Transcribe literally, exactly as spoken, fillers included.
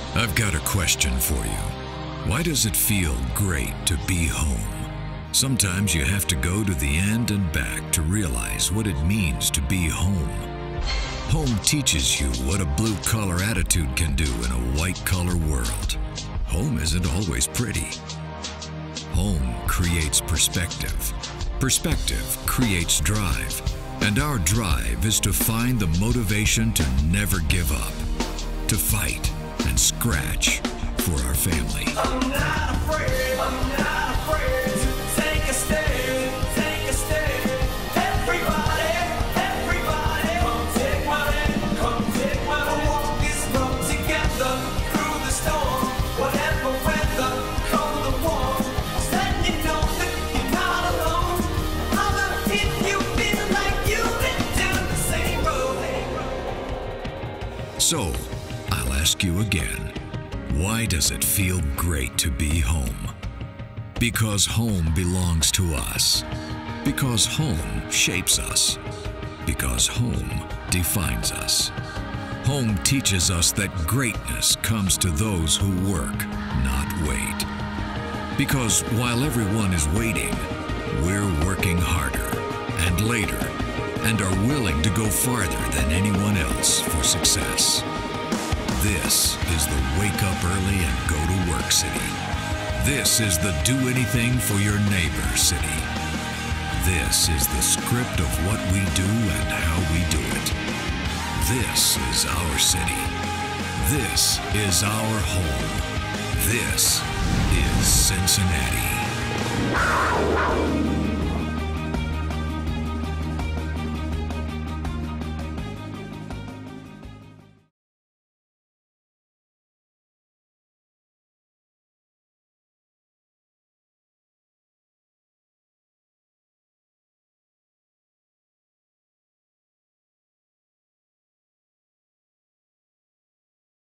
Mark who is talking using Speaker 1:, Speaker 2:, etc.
Speaker 1: I've got a question for you. Why does it feel great to be home? Sometimes you have to go to the end and back to realize what it means to be home. Home teaches you what a blue-collar attitude can do in a white-collar world. Home isn't always pretty. Home creates perspective. Perspective creates drive. And our drive is to find the motivation to never give up, to fight and scratch for our family.
Speaker 2: I'm not afraid, I'm not afraid to take a stand, take a stand. Everybody, everybody, come take my hand, come take my hand. We'll walk this road together through the storm, whatever weather, cold or warm. Just let you know that you're not alone. I'm gonna keep you feel like you've been down the same road.
Speaker 1: So, I'll ask you again. Why does it feel great to be home? Because home belongs to us. Because home shapes us. Because home defines us. Home teaches us that greatness comes to those who work, not wait. Because while everyone is waiting, we're working harder and later and are willing to go farther than anyone else for success. This is the wake up early and go to work city. This is the do anything for your neighbor city. This is the script of what we do and how we do it. This is our city. This is our home. This is Cincinnati.